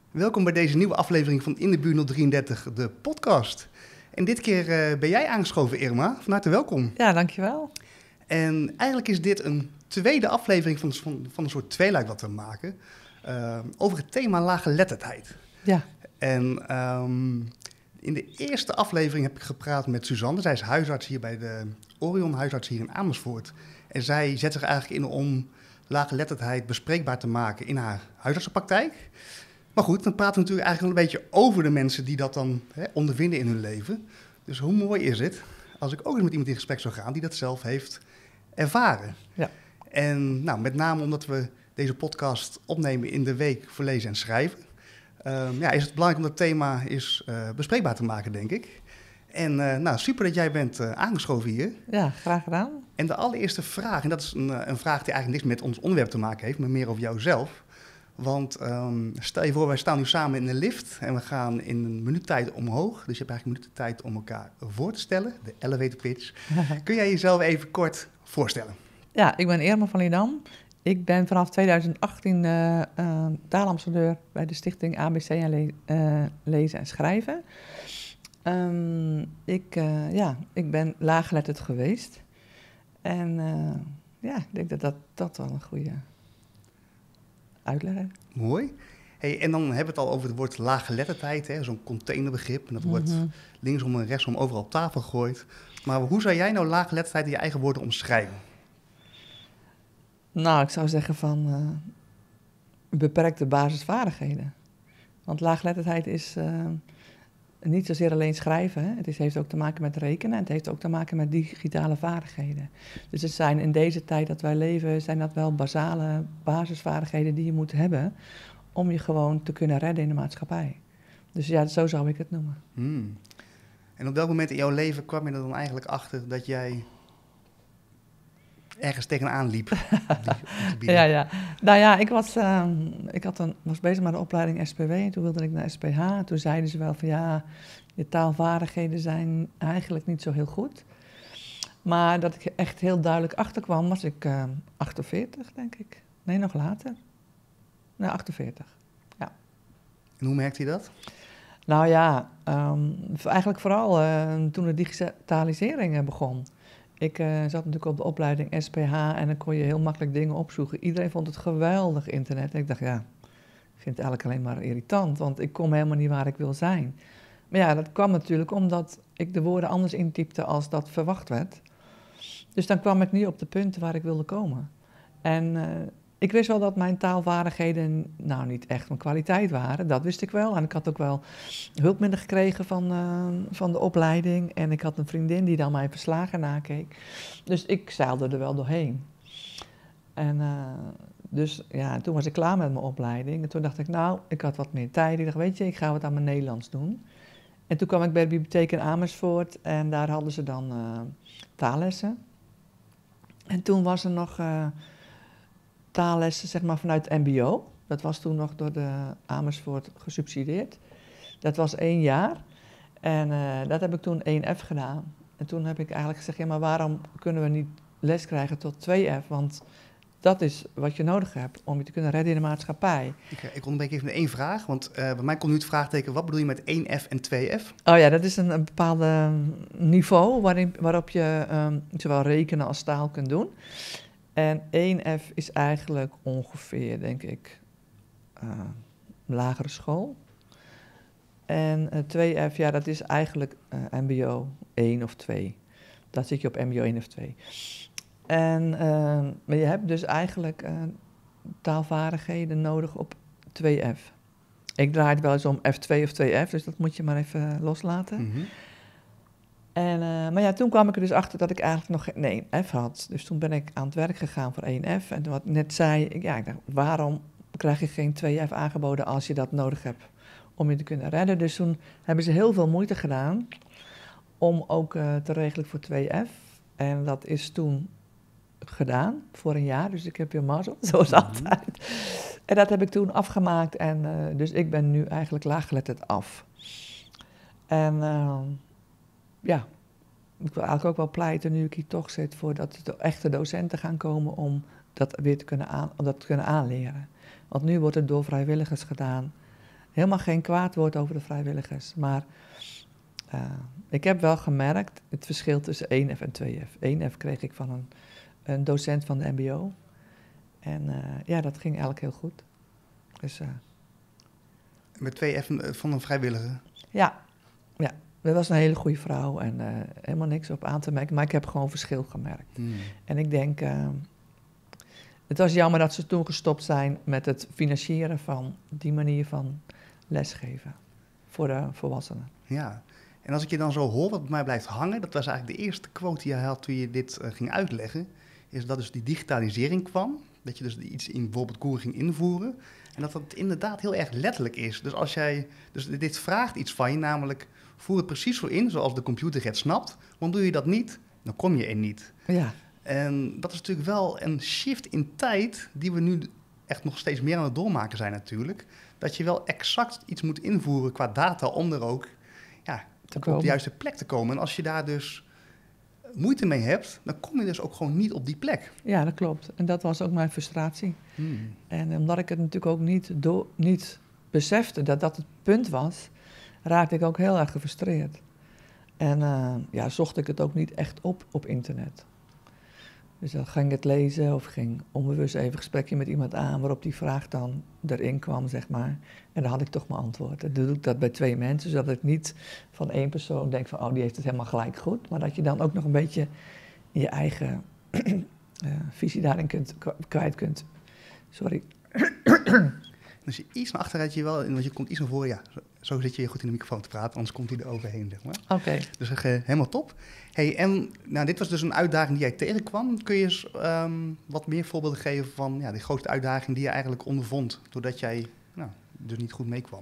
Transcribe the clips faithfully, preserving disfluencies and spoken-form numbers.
Welkom bij deze nieuwe aflevering van In de Buurt honderddrieëndertig, de podcast. En dit keer uh, ben jij aangeschoven, Irma. Van harte welkom. Ja, dankjewel. En eigenlijk is dit een tweede aflevering van, van, van een soort tweeluik wat we maken. Uh, over het thema laaggeletterdheid. Ja. En um, in de eerste aflevering heb ik gepraat met Suzanne. Zij is huisarts hier bij de Orion huisarts hier in Amersfoort. En zij zet zich eigenlijk in om laaggeletterdheid bespreekbaar te maken in haar huisartsenpraktijk. Maar goed, dan praten we natuurlijk eigenlijk een beetje over de mensen die dat dan hè, ondervinden in hun leven. Dus hoe mooi is het als ik ook eens met iemand in gesprek zou gaan die dat zelf heeft ervaren. Ja. En nou, met name omdat we deze podcast opnemen in de week voor lezen en schrijven. Um, ja, is het belangrijk om dat thema is, uh, bespreekbaar te maken, denk ik. En uh, nou, super dat jij bent uh, aangeschoven hier. Ja, graag gedaan. En de allereerste vraag, en dat is een, een vraag die eigenlijk niks met ons onderwerp te maken heeft, maar meer over jouzelf. Want um, stel je voor, wij staan nu samen in een lift en we gaan in een minuut tijd omhoog. Dus je hebt eigenlijk een minuut tijd om elkaar voor te stellen, de elevator pitch. Kun jij jezelf even kort voorstellen? Ja, ik ben Irma van Lidam. Ik ben vanaf tweeduizend achttien uh, uh, taalambassadeur bij de stichting A B C en le- uh, Lezen en Schrijven. Um, ik, uh, ja, ik ben laaggeletterd geweest. En uh, ja, ik denk dat dat, dat wel een goede uitleg is. Mooi. Hey, en dan hebben we het al over het woord laaggeletterdheid, hè, zo'n containerbegrip. En dat wordt mm-hmm. linksom en rechtsom overal op tafel gegooid. Maar hoe zou jij nou laaggeletterdheid in je eigen woorden omschrijven? Nou, ik zou zeggen van uh, beperkte basisvaardigheden. Want laaggeletterdheid is uh, niet zozeer alleen schrijven. Hè. Het is, heeft ook te maken met rekenen en het heeft ook te maken met digitale vaardigheden. Dus het zijn in deze tijd dat wij leven, zijn dat wel basale basisvaardigheden die je moet hebben om je gewoon te kunnen redden in de maatschappij. Dus ja, zo zou ik het noemen. Hmm. En op welk moment in jouw leven kwam je er dan eigenlijk achter dat jij ergens tegenaan liep? ja, ja. Nou ja, ik, was, uh, ik had een, was bezig met de opleiding S P W en toen wilde ik naar S P H. Toen zeiden ze wel van ja, je taalvaardigheden zijn eigenlijk niet zo heel goed. Maar dat ik echt heel duidelijk achterkwam, was ik uh, achtenveertig, denk ik. Nee, nog later. Nee, achtenveertig, ja. En hoe merkte je dat? Nou ja, um, eigenlijk vooral uh, toen de digitalisering begon. Ik uh, zat natuurlijk op de opleiding S P H en dan kon je heel makkelijk dingen opzoeken. Iedereen vond het geweldig internet. En ik dacht, ja, ik vind het eigenlijk alleen maar irritant, want ik kom helemaal niet waar ik wil zijn. Maar ja, dat kwam natuurlijk omdat ik de woorden anders intypte als dat verwacht werd. Dus dan kwam ik niet op de punten waar ik wilde komen. En uh, ik wist wel dat mijn taalvaardigheden nou niet echt mijn kwaliteit waren. Dat wist ik wel. En ik had ook wel hulpmiddelen gekregen van, uh, van de opleiding. En ik had een vriendin die dan mijn verslagen nakeek. Dus ik zeilde er wel doorheen. En uh, dus ja, toen was ik klaar met mijn opleiding. En toen dacht ik, nou, ik had wat meer tijd. Ik dacht, weet je, ik ga wat aan mijn Nederlands doen. En toen kwam ik bij de bibliotheek in Amersfoort. En daar hadden ze dan uh, taallessen. En toen was er nog Uh, taallessen zeg maar vanuit het M B O. Dat was toen nog door de Amersfoort gesubsidieerd. Dat was één jaar. En uh, dat heb ik toen één F gedaan. En toen heb ik eigenlijk gezegd, ja, maar waarom kunnen we niet les krijgen tot twee F? Want dat is wat je nodig hebt om je te kunnen redden in de maatschappij. Ik, ik onderbreek even met één vraag, want uh, bij mij komt nu het vraagteken, wat bedoel je met één F en twee F? Oh ja, dat is een, een bepaald niveau waarin, waarop je um, zowel rekenen als taal kunt doen. En één F is eigenlijk ongeveer, denk ik, uh, lagere school. En uh, twee F, ja, dat is eigenlijk uh, M B O één of twee. Dat zit je op M B O één of twee. En, uh, maar je hebt dus eigenlijk uh, taalvaardigheden nodig op twee F. Ik draai het wel eens om F twee of twee F, dus dat moet je maar even uh, loslaten. Mm-hmm. En, uh, maar ja, toen kwam ik er dus achter dat ik eigenlijk nog geen één F had. Dus toen ben ik aan het werk gegaan voor één F. En wat ik net zei, ik, ja, ik dacht, waarom krijg je geen twee F aangeboden als je dat nodig hebt om je te kunnen redden? Dus toen hebben ze heel veel moeite gedaan om ook uh, te regelen voor twee F. En dat is toen gedaan voor een jaar. Dus ik heb weer mazzel, zoals mm-hmm. altijd. En dat heb ik toen afgemaakt. En uh, dus ik ben nu eigenlijk laaggeletterd af. En Uh, ja, ik wil eigenlijk ook wel pleiten, nu ik hier toch zit, voor dat de echte docenten gaan komen om dat weer te kunnen, aan, om dat te kunnen aanleren. Want nu wordt het door vrijwilligers gedaan. helemaal geen kwaad woord over de vrijwilligers. Maar uh, ik heb wel gemerkt het verschil tussen één F en twee F. één F kreeg ik van een, een docent van de M B O. En uh, ja, dat ging eigenlijk heel goed. Dus, uh, Met twee F van een vrijwilliger? Ja, ja. Dat was een hele goede vrouw en uh, helemaal niks op aan te merken. Maar ik heb gewoon verschil gemerkt. Hmm. En ik denk, uh, het was jammer dat ze toen gestopt zijn met het financieren van die manier van lesgeven voor de volwassenen. Ja, en als ik je dan zo hoor, wat bij mij blijft hangen, dat was eigenlijk de eerste quote die je had toen je dit uh, ging uitleggen, is dat dus die digitalisering kwam. Dat je dus iets in bijvoorbeeld Google ging invoeren. En dat dat inderdaad heel erg letterlijk is. Dus als jij, dus dit vraagt iets van je, namelijk voer het precies zo in zoals de computer het snapt. Want doe je dat niet, dan kom je er niet. Ja. En dat is natuurlijk wel een shift in tijd die we nu echt nog steeds meer aan het doormaken zijn natuurlijk. Dat je wel exact iets moet invoeren qua data om er ook ja, op de juiste plek te komen. En als je daar dus moeite mee hebt, dan kom je dus ook gewoon niet op die plek. Ja, dat klopt. En dat was ook mijn frustratie. Hmm. En omdat ik het natuurlijk ook niet, do- niet besefte dat dat het punt was, raakte ik ook heel erg gefrustreerd. En uh, ja, zocht ik het ook niet echt op op internet. Dus dan ging ik het lezen of ging onbewust even een gesprekje met iemand aan waarop die vraag dan erin kwam, zeg maar. En dan had ik toch mijn antwoord. Dan doe ik dat bij twee mensen, zodat ik niet van één persoon denk van, oh, die heeft het helemaal gelijk goed. Maar dat je dan ook nog een beetje je eigen uh, visie daarin kunt, kwijt kunt. Sorry. Dus je iets naar achteruit je wel, want je komt iets naar voren, ja, zo, zo zit je goed in de microfoon te praten, anders komt hij er overheen, zeg maar. Oké. Okay. Dus uh, helemaal top. Hey, en nou, dit was dus een uitdaging die jij tegenkwam. Kun je eens um, wat meer voorbeelden geven van ja, die grootste uitdaging die je eigenlijk ondervond, doordat jij nou, dus niet goed meekwam?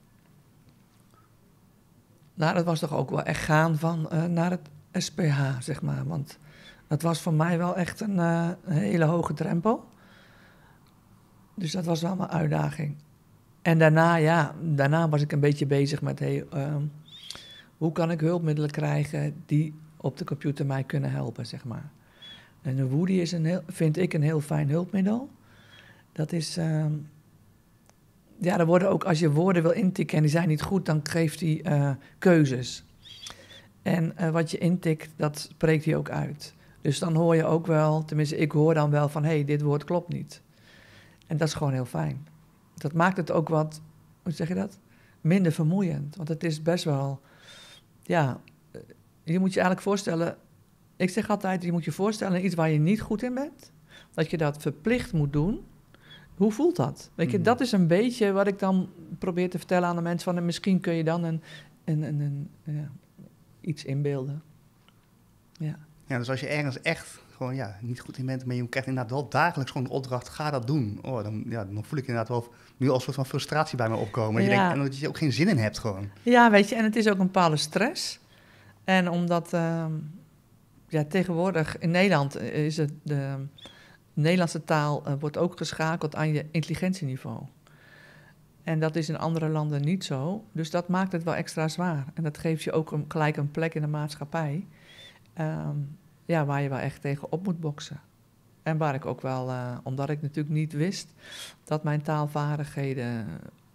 Nou, dat was toch ook wel echt gaan van uh, naar het S P H, zeg maar. Want dat was voor mij wel echt een, uh, een hele hoge drempel. Dus dat was wel mijn uitdaging. En daarna, ja, daarna was ik een beetje bezig met, hey, uh, hoe kan ik hulpmiddelen krijgen die op de computer mij kunnen helpen, zeg maar. En de Woody is een heel, vind ik een heel fijn hulpmiddel. Dat is, uh, ja, er worden ook, als je woorden wil intikken en die zijn niet goed, dan geeft hij uh, keuzes. En uh, wat je intikt, dat spreekt hij ook uit. Dus dan hoor je ook wel, tenminste ik hoor dan wel van, hé, hey, dit woord klopt niet. En dat is gewoon heel fijn. Dat maakt het ook wat, hoe zeg je dat? Minder vermoeiend. Want het is best wel, ja, je moet je eigenlijk voorstellen, ik zeg altijd, je moet je voorstellen iets waar je niet goed in bent, dat je dat verplicht moet doen. Hoe voelt dat? Weet je, mm. dat is een beetje wat ik dan probeer te vertellen aan de mensen, van misschien kun je dan een, een, een, een, ja, iets inbeelden. Ja. Ja, dus als je ergens echt gewoon ja, niet goed in bent, maar je krijgt inderdaad wel dagelijks gewoon de opdracht, ga dat doen. Oh, dan, ja, dan voel ik inderdaad wel nu al een soort van frustratie bij me opkomen. Ja. Je denkt, en dat je ook geen zin in hebt gewoon. Ja, weet je, en het is ook een bepaalde stress. En omdat, uh, ja, tegenwoordig in Nederland is het, de Nederlandse taal uh, wordt ook geschakeld aan je intelligentieniveau. En dat is in andere landen niet zo. Dus dat maakt het wel extra zwaar. En dat geeft je ook een, gelijk een plek in de maatschappij. Um, ja, waar je wel echt tegen op moet boksen. En waar ik ook wel, uh, omdat ik natuurlijk niet wist dat mijn taalvaardigheden,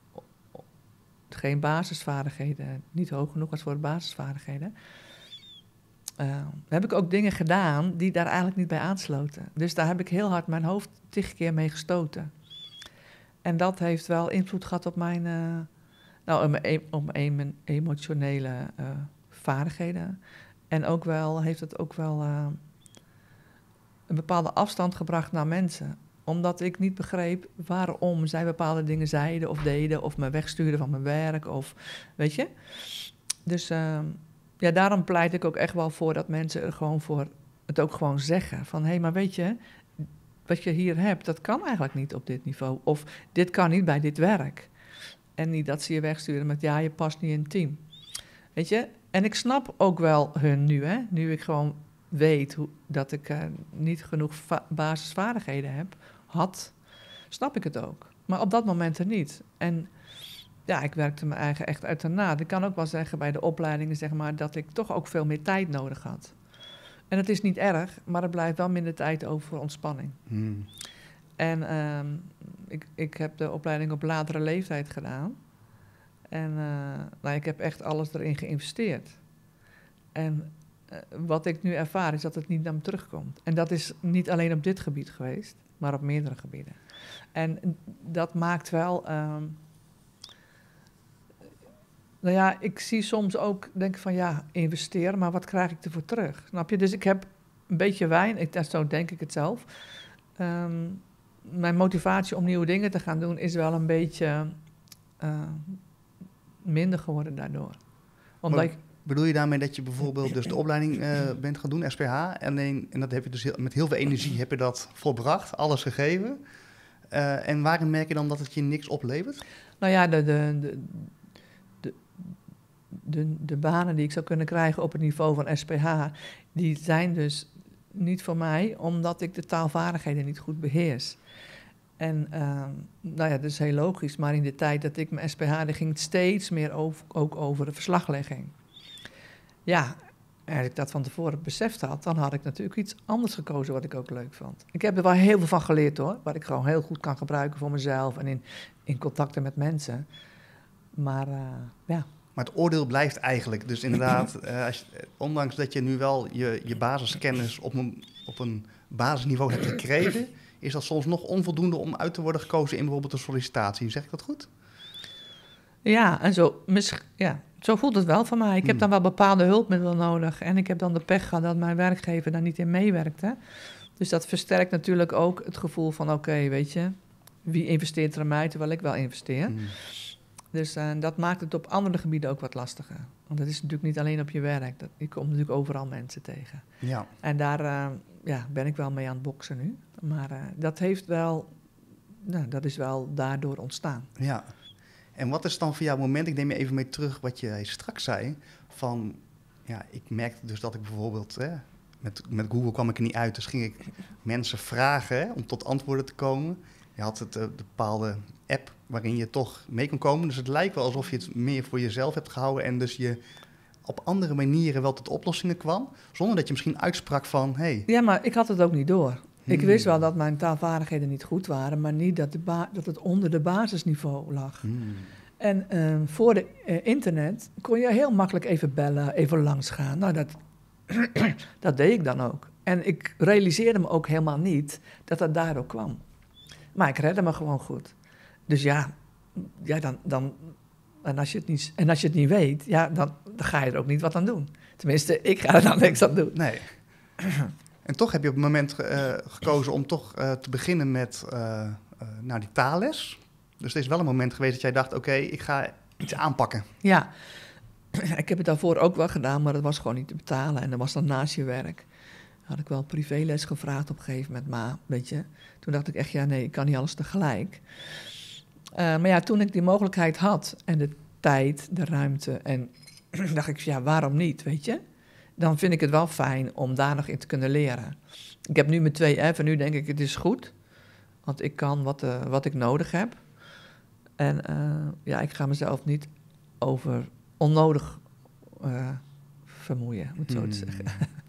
geen basisvaardigheden, niet hoog genoeg was voor de basisvaardigheden, uh, heb ik ook dingen gedaan die daar eigenlijk niet bij aansloten. Dus daar heb ik heel hard mijn hoofd tig keer mee gestoten. En dat heeft wel invloed gehad op mijn, uh, nou, op mijn, op mijn emotionele uh, vaardigheden. En ook wel, heeft het ook wel uh, een bepaalde afstand gebracht naar mensen. Omdat ik niet begreep waarom zij bepaalde dingen zeiden of deden, of me wegstuurden van mijn werk, of weet je. Dus uh, ja, daarom pleit ik ook echt wel voor dat mensen er gewoon voor het ook gewoon zeggen. Van, hé, hey, maar weet je, wat je hier hebt, dat kan eigenlijk niet op dit niveau. Of dit kan niet bij dit werk. En niet dat ze je wegsturen met, ja, je past niet in het team. Weet je? En ik snap ook wel hun nu, hè. Nu ik gewoon weet hoe, dat ik uh, niet genoeg va- basisvaardigheden heb, had, snap ik het ook. Maar op dat moment er niet. En ja, ik werkte me eigen echt uit daarna. Ik kan ook wel zeggen bij de opleidingen, zeg maar, dat ik toch ook veel meer tijd nodig had. En het is niet erg, maar er blijft wel minder tijd over voor ontspanning. Hmm. En um, ik, ik heb de opleiding op latere leeftijd gedaan. En uh, nou, ik heb echt alles erin geïnvesteerd. En uh, wat ik nu ervaar is dat het niet naar me terugkomt. En dat is niet alleen op dit gebied geweest, maar op meerdere gebieden. En dat maakt wel... Um, nou ja, ik zie soms ook, denk van ja, investeren, maar wat krijg ik ervoor terug? Snap je? Dus ik heb een beetje wijn, ik, zo denk ik het zelf. Um, mijn motivatie om nieuwe dingen te gaan doen is wel een beetje uh, minder geworden daardoor. Omdat ik, bedoel je daarmee dat je bijvoorbeeld dus de opleiding uh, bent gaan doen, S P H, en, een, en dat heb je dus heel, met heel veel energie heb je dat volbracht, alles gegeven. Uh, en waarin merk je dan dat het je niks oplevert? Nou ja, de, de, de, de, de, de banen die ik zou kunnen krijgen op het niveau van S P H, die zijn dus niet voor mij, omdat ik de taalvaardigheden niet goed beheers. En uh, nou ja, dat is heel logisch, maar in de tijd dat ik mijn S P H deed, ging het steeds meer over, ook over de verslaglegging. Ja, als ik dat van tevoren beseft had, dan had ik natuurlijk iets anders gekozen wat ik ook leuk vond. Ik heb er wel heel veel van geleerd hoor, wat ik gewoon heel goed kan gebruiken voor mezelf en in, in contacten met mensen. Maar uh, ja... Maar het oordeel blijft eigenlijk. Dus inderdaad, uh, als je, ondanks dat je nu wel je, je basiskennis op een, op een basisniveau hebt gekregen, is dat soms nog onvoldoende om uit te worden gekozen in bijvoorbeeld een sollicitatie. Zeg ik dat goed? Ja, en zo, mis, ja, zo voelt het wel van mij. Ik heb dan wel bepaalde hulpmiddelen nodig. En ik heb dan de pech gehad dat mijn werkgever daar niet in meewerkte. Dus dat versterkt natuurlijk ook het gevoel van, oké, okay, weet je, wie investeert er in mij terwijl ik wel investeer? Hmm. Dus uh, dat maakt het op andere gebieden ook wat lastiger. Want dat is natuurlijk niet alleen op je werk. Dat, je komt natuurlijk overal mensen tegen. Ja. En daar uh, ja, ben ik wel mee aan het boksen nu. Maar uh, dat heeft wel, nou, dat is wel daardoor ontstaan. Ja. En wat is dan voor jou het moment, ik neem je even mee terug wat je straks zei, van, ja, ik merkte dus dat ik bijvoorbeeld, hè, met, met Google kwam ik er niet uit, dus ging ik mensen vragen hè, om tot antwoorden te komen. Je had het, uh, de bepaalde app waarin je toch mee kon komen. Dus het lijkt wel alsof je het meer voor jezelf hebt gehouden en dus je op andere manieren wel tot oplossingen kwam, zonder dat je misschien uitsprak van, hey. Ja, maar ik had het ook niet door. Hmm. Ik wist wel dat mijn taalvaardigheden niet goed waren, maar niet dat, de ba- dat het onder de basisniveau lag. Hmm. En uh, voor de uh, internet kon je heel makkelijk even bellen, even langsgaan. Nou, dat, dat deed ik dan ook. En ik realiseerde me ook helemaal niet dat dat daardoor kwam. Maar ik redde me gewoon goed. Dus ja, ja dan, dan, en, als je het niet, en als je het niet weet, ja, dan, dan ga je er ook niet wat aan doen. Tenminste, ik ga er dan niks aan doen. Nee. En toch heb je op het moment uh, gekozen om toch uh, te beginnen met uh, uh, nou, die taalles. Dus er is wel een moment geweest dat jij dacht, oké, okay, ik ga iets aanpakken. Ja, ik heb het daarvoor ook wel gedaan, maar dat was gewoon niet te betalen. En dat was dan naast je werk. Had ik wel privéles gevraagd op een gegeven moment, maar weet je, toen dacht ik echt, ja nee, ik kan niet alles tegelijk. Uh, maar ja, toen ik die mogelijkheid had en de tijd, de ruimte en dacht ik, ja, waarom niet, weet je? Dan vind ik het wel fijn om daar nog in te kunnen leren. Ik heb nu mijn twee F en nu denk ik, het is goed, want ik kan wat, uh, wat ik nodig heb. En uh, ja, ik ga mezelf niet over onnodig uh, vermoeien, om het zo te zeggen.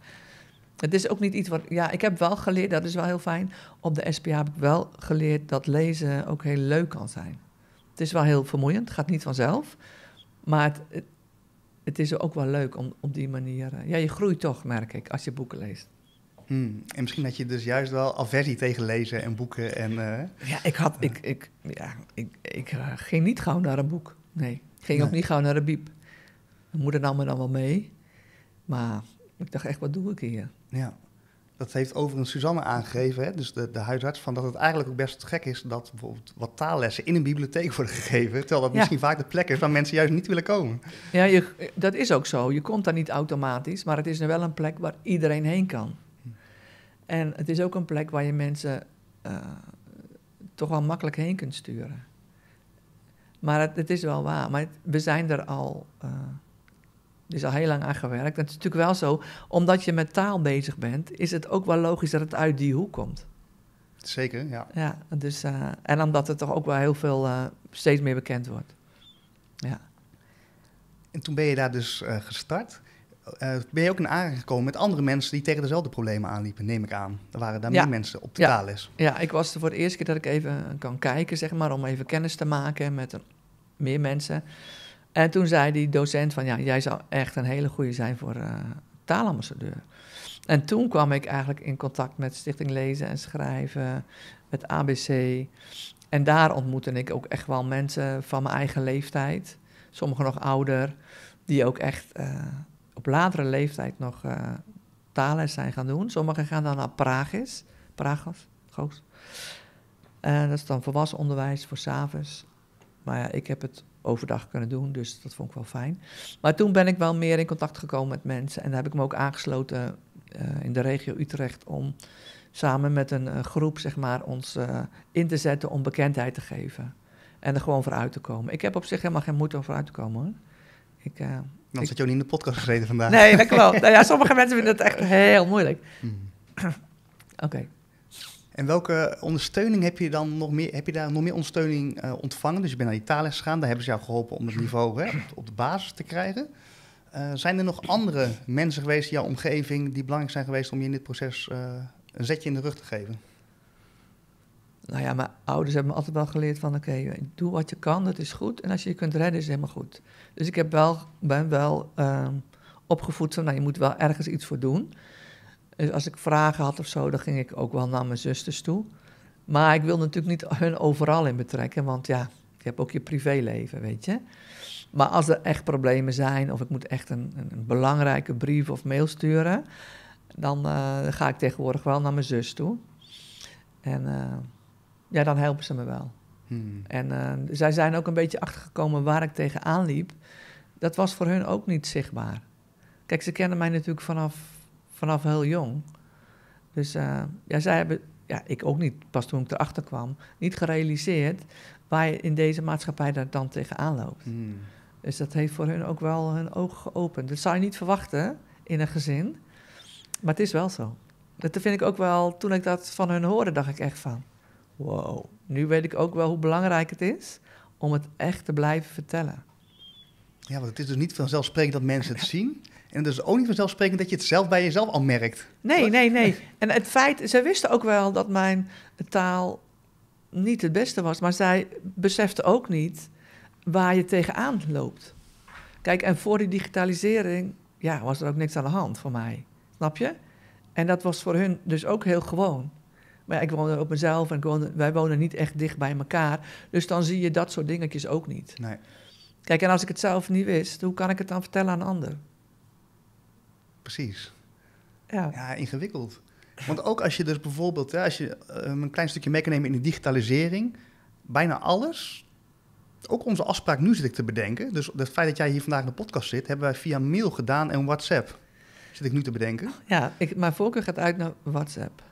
Het is ook niet iets wat... Ja, ik heb wel geleerd, dat is wel heel fijn. Op de S P H heb ik wel geleerd dat lezen ook heel leuk kan zijn. Het is wel heel vermoeiend, het gaat niet vanzelf. Maar het, het, het is ook wel leuk om op die manier... Uh, ja, je groeit toch, merk ik, als je boeken leest. Hmm, en misschien had je dus juist wel aversie tegen lezen en boeken en... Uh, ja, ik had... Ik, ik, ja, ik, ik uh, ging niet gauw naar een boek. Nee, ik ging nee. ook niet gauw naar een bieb. Mijn moeder nam me dan wel mee. Maar ik dacht echt, wat doe ik hier? Ja, dat heeft overigens Suzanne aangegeven, hè? Dus de, de huisarts, van dat het eigenlijk ook best gek is dat bijvoorbeeld wat taallessen in een bibliotheek worden gegeven, terwijl dat ja. misschien vaak de plek is waar mensen juist niet willen komen. Ja, je, dat is ook zo. Je komt daar niet automatisch, maar het is nu wel een plek waar iedereen heen kan. Hm. En het is ook een plek waar je mensen uh, toch wel makkelijk heen kunt sturen. Maar het, het is wel waar, maar het, we zijn er al... Uh, Er is al heel lang aan gewerkt. En het is natuurlijk wel zo, omdat je met taal bezig bent, is het ook wel logisch dat het uit die hoek komt. Zeker, ja. Ja, dus, uh, en omdat het toch ook wel heel veel, uh, steeds meer bekend wordt. Ja. En toen ben je daar dus uh, gestart. Uh, ben je ook in aanraking gekomen met andere mensen die tegen dezelfde problemen aanliepen, neem ik aan. Er waren daar ja. meer mensen op de ja. taalles. Ja, ik was er voor de eerste keer dat ik even kan kijken, zeg maar, om even kennis te maken met een, meer mensen. En toen zei die docent van, ja, jij zou echt een hele goede zijn voor uh, taalambassadeur. En toen kwam ik eigenlijk in contact met Stichting Lezen en Schrijven, met A B C. En daar ontmoette ik ook echt wel mensen van mijn eigen leeftijd. Sommigen nog ouder, die ook echt uh, op latere leeftijd nog uh, taalles zijn gaan doen. Sommigen gaan dan naar Pragis, Pragos, Goos. Uh, dat is dan volwassen onderwijs voor 's avonds. Maar ja, ik heb het overdag kunnen doen, dus dat vond ik wel fijn. Maar toen ben ik wel meer in contact gekomen met mensen. En daar heb ik me ook aangesloten uh, in de regio Utrecht om samen met een uh, groep, zeg maar, ons uh, in te zetten om bekendheid te geven. En er gewoon vooruit te komen. Ik heb op zich helemaal geen moeite om vooruit te komen, hoor. Ik, uh, Dan zat je ook niet in de podcast gezeten vandaag. Nee, dat klopt. Nou ja, sommige mensen vinden het echt heel moeilijk. Hmm. Oké. Okay. En welke ondersteuning heb je dan nog meer? Heb je daar nog meer ondersteuning uh, ontvangen? Dus je bent naar die taalles gegaan. Daar hebben ze jou geholpen om het niveau hè, op de basis te krijgen. Uh, zijn er nog andere mensen geweest in jouw omgeving die belangrijk zijn geweest om je in dit proces uh, een zetje in de rug te geven? Nou ja, mijn ouders hebben me altijd wel geleerd van, oké, okay, doe wat je kan, dat is goed. En als je je kunt redden, is het helemaal goed. Dus ik heb wel, ben wel uh, opgevoed van, nou, je moet wel ergens iets voor doen. Dus als ik vragen had of zo, dan ging ik ook wel naar mijn zusters toe. Maar ik wil natuurlijk niet hun overal in betrekken, want ja, je hebt ook je privéleven, weet je. Maar als er echt problemen zijn, of ik moet echt een, een belangrijke brief of mail sturen, dan uh, ga ik tegenwoordig wel naar mijn zus toe. En uh, ja, dan helpen ze me wel. Hmm. En uh, zij zijn ook een beetje achtergekomen waar ik tegenaan liep. Dat was voor hun ook niet zichtbaar. Kijk, ze kennen mij natuurlijk vanaf, vanaf heel jong. Dus uh, ja, zij hebben, ja, ik ook niet, pas toen ik erachter kwam, niet gerealiseerd waar je in deze maatschappij daar dan tegenaan loopt. Hmm. Dus dat heeft voor hun ook wel hun ogen geopend. Dat zou je niet verwachten in een gezin, maar het is wel zo. Dat vind ik ook wel, toen ik dat van hun hoorde, dacht ik echt van, wow, nu weet ik ook wel hoe belangrijk het is om het echt te blijven vertellen. Ja, want het is dus niet vanzelfsprekend dat mensen het zien. En het is ook niet vanzelfsprekend dat je het zelf bij jezelf al merkt. Nee, toch? nee, nee. En het feit, zij wisten ook wel dat mijn taal niet het beste was, maar zij beseften ook niet waar je tegenaan loopt. Kijk, en voor die digitalisering, ja, was er ook niks aan de hand voor mij. Snap je? En dat was voor hun dus ook heel gewoon. Maar ja, ik woonde op mezelf en ik woonde, wij wonen niet echt dicht bij elkaar. Dus dan zie je dat soort dingetjes ook niet. Nee. Kijk, en als ik het zelf niet wist, hoe kan ik het dan vertellen aan een ander? Precies. Ja. Ja, ingewikkeld. Want ook als je dus bijvoorbeeld, ja, als je um, een klein stukje mee kan nemen in de digitalisering, bijna alles, ook onze afspraak nu zit ik te bedenken. Dus het feit dat jij hier vandaag in de podcast zit, hebben wij via mail gedaan en WhatsApp. Zit ik nu te bedenken. Ja, ik, mijn voorkeur gaat uit naar WhatsApp.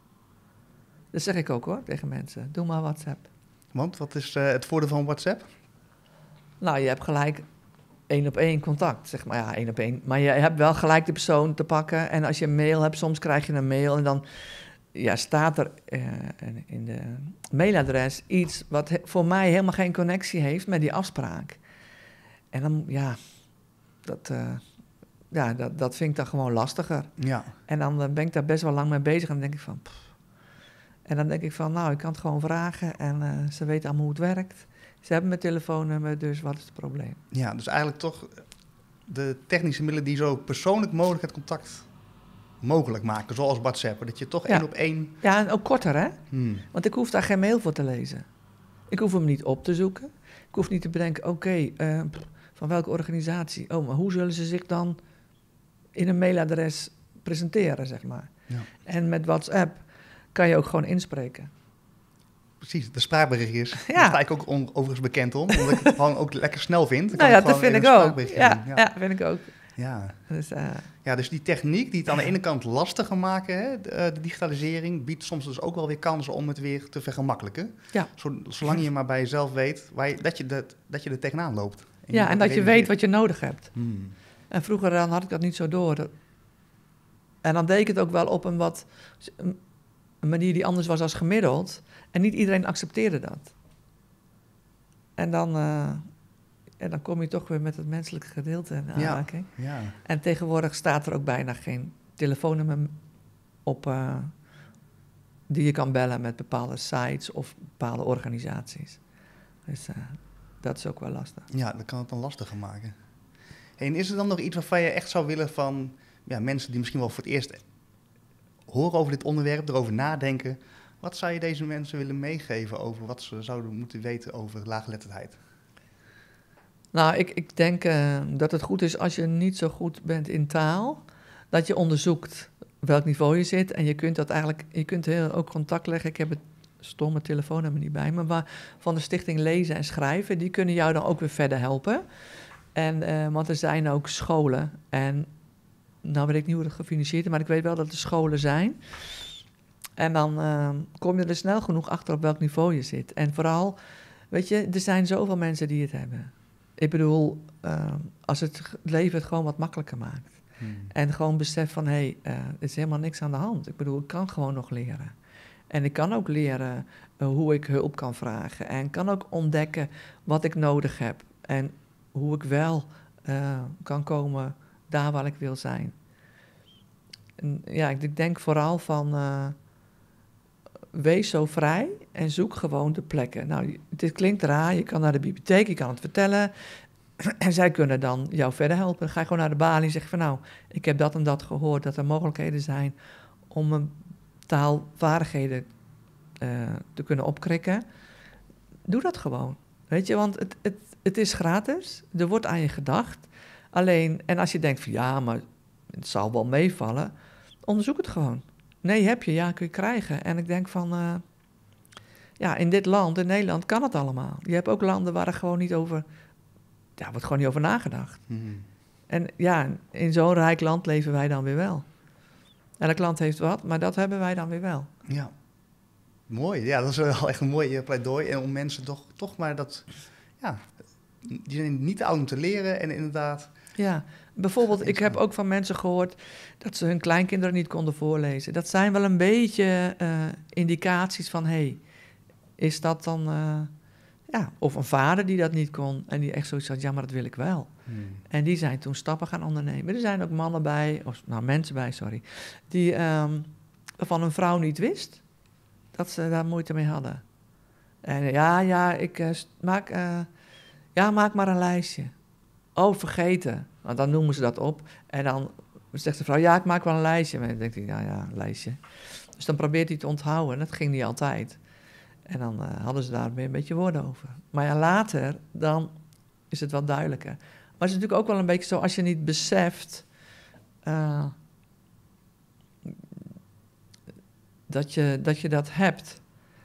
Dat zeg ik ook hoor, tegen mensen. Doe maar WhatsApp. Want wat is uh, het voordeel van WhatsApp? Nou, je hebt gelijk één op één contact, zeg maar. Ja, één op één. Maar je hebt wel gelijk de persoon te pakken. En als je een mail hebt, soms krijg je een mail en dan ja, staat er uh, in de mailadres iets wat he, voor mij helemaal geen connectie heeft met die afspraak. En dan, ja, dat, uh, ja, dat, dat vind ik dan gewoon lastiger. Ja. En dan uh, ben ik daar best wel lang mee bezig en dan denk ik van... Pff. En dan denk ik van, nou, ik kan het gewoon vragen en uh, ze weten allemaal hoe het werkt. Ze hebben mijn telefoonnummer, dus wat is het probleem? Ja, dus eigenlijk toch de technische middelen die zo persoonlijk mogelijk het contact mogelijk maken, zoals WhatsApp, dat je toch ja. één op één... Ja, en ook korter, hè? Hmm. Want ik hoef daar geen mail voor te lezen. Ik hoef hem niet op te zoeken. Ik hoef niet te bedenken, oké, okay, uh, van welke organisatie? Oh, maar hoe zullen ze zich dan in een mailadres presenteren, zeg maar? Ja. En met WhatsApp kan je ook gewoon inspreken. Precies, de spraakberichtjes. Ja. Daar sta ik ook on, overigens bekend om, omdat ik het gewoon ook lekker snel vind. Dan nou kan ja, dat vind ik ook. Ja, ja. ja, vind ik ook. Ja. Dus, uh, ja, dus die techniek die het aan de ene kant lastiger maken, hè, de, de digitalisering, biedt soms dus ook wel weer kansen om het weer te vergemakkelijken. Ja. Zolang je maar bij jezelf weet waar je, dat, je de, dat je er tegenaan loopt. En ja, en dat je weet wat je nodig hebt. Hmm. En vroeger dan had ik dat niet zo door. Dat... En dan deed ik het ook wel op een wat... een manier die anders was als gemiddeld. En niet iedereen accepteerde dat. En dan, uh, en dan kom je toch weer met het menselijke gedeelte in aanraking. Ja, ja. En tegenwoordig staat er ook bijna geen telefoonnummer op uh, die je kan bellen met bepaalde sites of bepaalde organisaties. Dus uh, dat is ook wel lastig. Ja, dat kan het dan lastiger maken. En is er dan nog iets waarvan je echt zou willen van ja, mensen die misschien wel voor het eerst horen over dit onderwerp, erover nadenken. Wat zou je deze mensen willen meegeven over wat ze zouden moeten weten over laaggeletterdheid? Nou, ik, ik denk uh, dat het goed is als je niet zo goed bent in taal, dat je onderzoekt welk niveau je zit. En je kunt dat eigenlijk, je kunt heel, ook contact leggen. Ik heb het stomme telefoonnummer niet bij me, maar van de Stichting Lezen en Schrijven, die kunnen jou dan ook weer verder helpen. En, uh, want er zijn ook scholen. En nou weet ik niet hoe dat gefinancierd is, maar ik weet wel dat er scholen zijn. En dan uh, kom je er snel genoeg achter op welk niveau je zit. En vooral, weet je, er zijn zoveel mensen die het hebben. Ik bedoel, uh, als het leven het gewoon wat makkelijker maakt. Hmm. En gewoon besef van, hé, hey, uh, er is helemaal niks aan de hand. Ik bedoel, ik kan gewoon nog leren. En ik kan ook leren uh, hoe ik hulp kan vragen. En kan ook ontdekken wat ik nodig heb. En hoe ik wel uh, kan komen daar waar ik wil zijn. En ja, ik denk vooral van, uh, wees zo vrij en zoek gewoon de plekken. Nou, dit klinkt raar, je kan naar de bibliotheek, je kan het vertellen. En zij kunnen dan jou verder helpen. Dan ga je gewoon naar de balie en zeg van, nou, ik heb dat en dat gehoord, dat er mogelijkheden zijn om mijn taalvaardigheden uh, te kunnen opkrikken. Doe dat gewoon, weet je, want het, het, het is gratis, er wordt aan je gedacht. Alleen, en als je denkt van, ja, maar het zal wel meevallen, onderzoek het gewoon. Nee, heb je, ja, kun je krijgen. En ik denk van, uh, ja, in dit land, in Nederland, kan het allemaal. Je hebt ook landen waar er gewoon niet over, ja, wordt gewoon niet over nagedacht. Mm-hmm. En ja, in zo'n rijk land leven wij dan weer wel. Elk land heeft wat, maar dat hebben wij dan weer wel. Ja, mooi. Ja, dat is wel echt een mooi pleidooi. En om mensen toch, toch maar dat, ja, die zijn niet te oud om te leren en inderdaad. Ja, bijvoorbeeld, ik heb ook van mensen gehoord dat ze hun kleinkinderen niet konden voorlezen. Dat zijn wel een beetje uh, indicaties van, hé, hey, is dat dan, uh, ja, of een vader die dat niet kon en die echt zoiets had, ja, maar dat wil ik wel. Hmm. En die zijn toen stappen gaan ondernemen. Er zijn ook mannen bij, of nou mensen bij, sorry, die um, van hun vrouw niet wist dat ze daar moeite mee hadden. En ja, ja, ik uh, maak, uh, ja, maak maar een lijstje. Oh, vergeten. Want dan noemen ze dat op. En dan zegt de vrouw, ja, ik maak wel een lijstje. Maar dan denkt hij, ja, ja, een lijstje. Dus dan probeert hij te onthouden. En dat ging niet altijd. En dan uh, hadden ze daar weer een beetje woorden over. Maar ja, later, dan is het wat duidelijker. Maar het is natuurlijk ook wel een beetje zo, als je niet beseft Uh, dat, je, dat je dat hebt.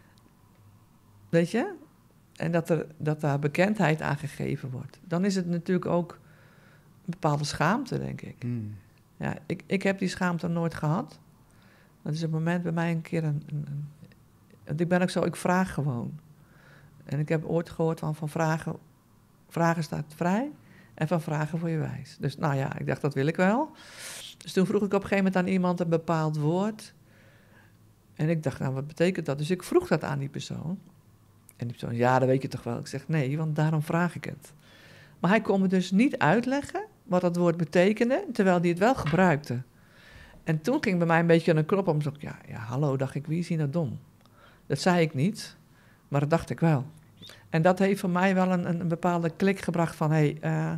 Weet je? En dat, er, dat daar bekendheid aan gegeven wordt. Dan is het natuurlijk ook een bepaalde schaamte, denk ik. Mm. Ja, ik, ik heb die schaamte nooit gehad. Dat is op het moment bij mij een keer een... een, een want ik ben ook zo, ik vraag gewoon. En ik heb ooit gehoord van, van vragen... Vragen staat vrij en van vragen voor je wijs. Dus nou ja, ik dacht, dat wil ik wel. Dus toen vroeg ik op een gegeven moment aan iemand een bepaald woord. En ik dacht, nou, wat betekent dat? Dus ik vroeg dat aan die persoon. En die persoon, ja, dat weet je toch wel. Ik zeg, nee, want daarom vraag ik het. Maar hij kon me dus niet uitleggen wat dat woord betekende, terwijl hij het wel gebruikte. En toen ging bij mij een beetje een knop om. Ja, ja, hallo, dacht ik, wie is hier nou dom? Dat zei ik niet, maar dat dacht ik wel. En dat heeft voor mij wel een, een bepaalde klik gebracht van, hé, hey, uh,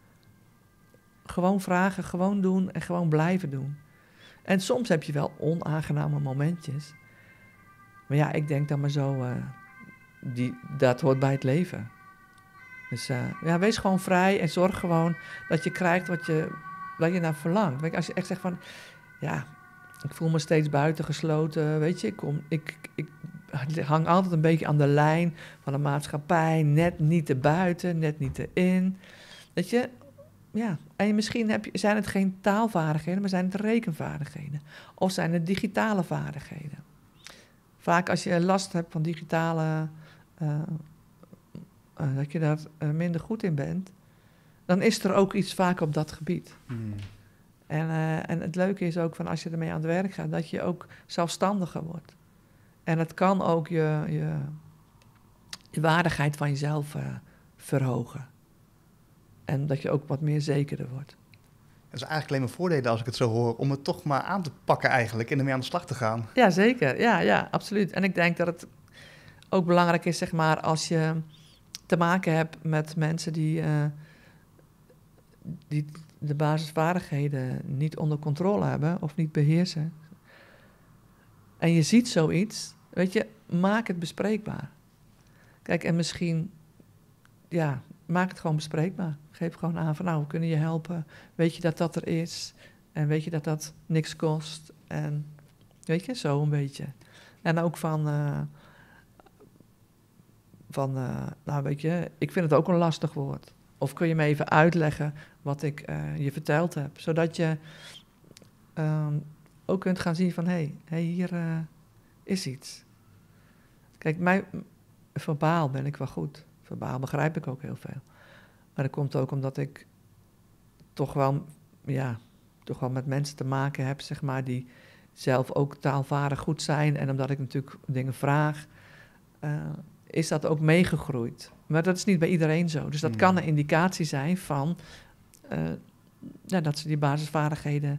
gewoon vragen, gewoon doen en gewoon blijven doen. En soms heb je wel onaangename momentjes. Maar ja, ik denk dan maar zo, uh, die, dat hoort bij het leven. Dus uh, ja, wees gewoon vrij en zorg gewoon dat je krijgt wat je, wat je naar verlangt. Weet je, als je echt zegt van, ja, ik voel me steeds buitengesloten, weet je, ik, kom, ik, ik hang altijd een beetje aan de lijn van de maatschappij, net niet te buiten, net niet te in. Weet je, ja, en misschien heb je, zijn het geen taalvaardigheden, maar zijn het rekenvaardigheden. Of zijn het digitale vaardigheden. Vaak als je last hebt van digitale, uh, uh, dat je daar uh, minder goed in bent, dan is er ook iets vaak op dat gebied. Hmm. En, uh, en het leuke is ook van als je ermee aan het werk gaat, dat je ook zelfstandiger wordt. En het kan ook je, je, je waardigheid van jezelf uh, verhogen. En dat je ook wat meer zekerder wordt. Het is eigenlijk alleen maar voordelen als ik het zo hoor, om het toch maar aan te pakken eigenlijk en ermee aan de slag te gaan. Ja, zeker. Ja, ja, absoluut. En ik denk dat het ook belangrijk is, zeg maar, als je te maken heb met mensen die, uh, die de basisvaardigheden niet onder controle hebben of niet beheersen. En je ziet zoiets, weet je, maak het bespreekbaar. Kijk, en misschien, ja, maak het gewoon bespreekbaar. Geef gewoon aan van, nou, we kunnen je helpen. Weet je dat dat er is? En weet je dat dat niks kost? En weet je, zo een beetje. En ook van, uh, van uh, nou weet je, ik vind het ook een lastig woord. Of kun je me even uitleggen wat ik uh, je verteld heb? Zodat je uh, ook kunt gaan zien van, hé, hey, hey, hier uh, is iets. Kijk, mij, verbaal ben ik wel goed. Verbaal begrijp ik ook heel veel. Maar dat komt ook omdat ik toch wel, ja, toch wel met mensen te maken heb, zeg maar, die zelf ook taalvaardig goed zijn. En omdat ik natuurlijk dingen vraag, uh, is dat ook meegegroeid. Maar dat is niet bij iedereen zo. Dus dat hmm. kan een indicatie zijn van uh, ja, dat ze die basisvaardigheden,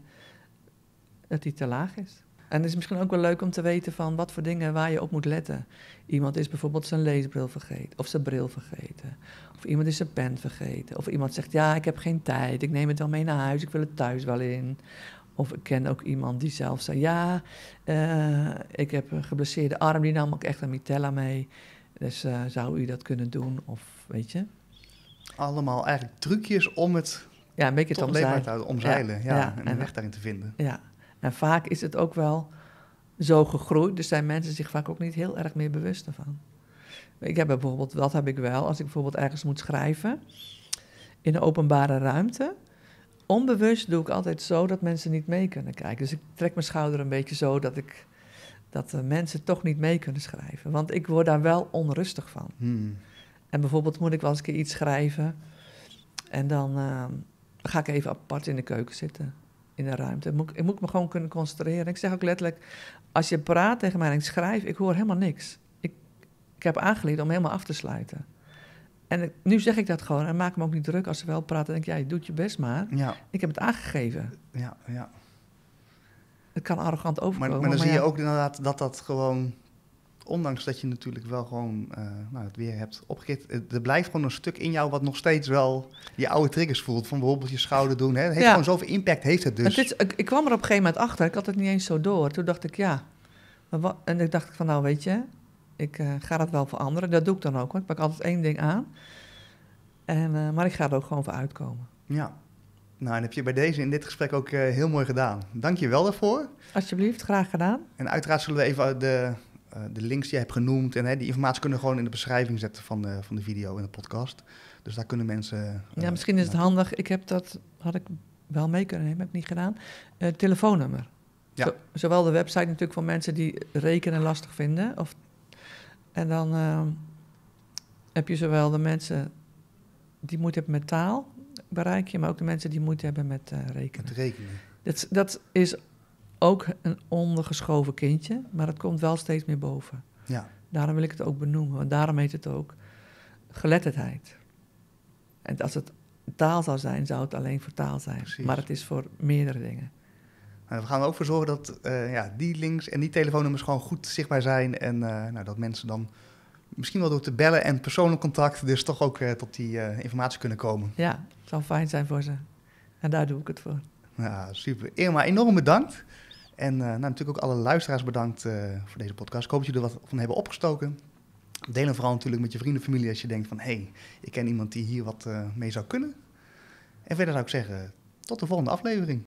dat die te laag is. En het is misschien ook wel leuk om te weten van wat voor dingen waar je op moet letten. Iemand is bijvoorbeeld zijn leesbril vergeten, of zijn bril vergeten. Of iemand is zijn pen vergeten. Of iemand zegt, ja, ik heb geen tijd, ik neem het wel mee naar huis, ik wil het thuis wel in. Of ik ken ook iemand die zelf zei, ja, uh, ik heb een geblesseerde arm, die nam ook echt een mitella mee. Dus uh, zou u dat kunnen doen, of weet je. Allemaal eigenlijk trucjes om het ja, een beetje tot leefbaar te houden, omzeilen. Ja, ja, ja, en een weg daarin te vinden. Ja. En vaak is het ook wel zo gegroeid, dus zijn mensen zich vaak ook niet heel erg meer bewust ervan. Ik heb bijvoorbeeld, dat heb ik wel, als ik bijvoorbeeld ergens moet schrijven, in een openbare ruimte, onbewust doe ik altijd zo dat mensen niet mee kunnen kijken. Dus ik trek mijn schouder een beetje zo dat ik, dat de mensen toch niet mee kunnen schrijven. Want ik word daar wel onrustig van. Hmm. En bijvoorbeeld moet ik wel eens een keer iets schrijven en dan uh, ga ik even apart in de keuken zitten. In de ruimte. Ik moet, ik moet me gewoon kunnen concentreren. Ik zeg ook letterlijk, als je praat tegen mij en ik schrijf, ik hoor helemaal niks. Ik, ik heb aangeleerd om helemaal af te sluiten. En ik, nu zeg ik dat gewoon en maak me ook niet druk als ze wel praten. Dan denk ik, ja, je doet je best maar. Ja. Ik heb het aangegeven. Ja, ja. Het kan arrogant overkomen. Maar, maar dan maar zie ja. je ook inderdaad dat dat gewoon, ondanks dat je natuurlijk wel gewoon uh, nou, het weer hebt opgekrikt, er blijft gewoon een stuk in jou wat nog steeds wel die oude triggers voelt. Van bijvoorbeeld je schouder doen. Hè. Het heeft ja. gewoon zoveel impact, heeft het dus. Het is, ik, ik kwam er op een gegeven moment achter. Ik had het niet eens zo door. Toen dacht ik, ja. Maar wat, en ik dacht van, nou weet je, ik uh, ga dat wel veranderen. Dat doe ik dan ook. Want ik pak altijd één ding aan. En, uh, maar ik ga er ook gewoon voor uitkomen. Ja. Nou, en heb je bij deze in dit gesprek ook uh, heel mooi gedaan. Dank je wel daarvoor. Alsjeblieft, graag gedaan. En uiteraard zullen we even de, uh, de links die je hebt genoemd en hè, die informatie kunnen we gewoon in de beschrijving zetten van de, van de video en de podcast. Dus daar kunnen mensen... Uh, ja, misschien is het naartoe. handig. Ik heb dat, had ik wel mee kunnen nemen, heb ik niet gedaan. Uh, telefoonnummer. Ja. Zo, zowel de website natuurlijk voor mensen die rekenen lastig vinden. Of, en dan uh, heb je zowel de mensen die moeite hebben met taal, bereik je, maar ook de mensen die moeite hebben met uh, rekenen. Met rekenen. Dat, dat is ook een ondergeschoven kindje, maar het komt wel steeds meer boven. Ja. Daarom wil ik het ook benoemen, want daarom heet het ook geletterdheid. En als het taal zou zijn, zou het alleen voor taal zijn. Precies. Maar het is voor meerdere dingen. Nou, we gaan er ook voor zorgen dat uh, ja, die links en die telefoonnummers gewoon goed zichtbaar zijn. En uh, nou, dat mensen dan misschien wel door te bellen en persoonlijk contact dus toch ook uh, tot die uh, informatie kunnen komen. Ja, het zal fijn zijn voor ze. En daar doe ik het voor. Ja, super. Irma, enorm bedankt. En uh, nou, natuurlijk ook alle luisteraars bedankt uh, voor deze podcast. Ik hoop dat jullie er wat van hebben opgestoken. Deel hem vooral natuurlijk met je vrienden en familie als je denkt van, hé, hey, ik ken iemand die hier wat uh, mee zou kunnen. En verder zou ik zeggen, tot de volgende aflevering.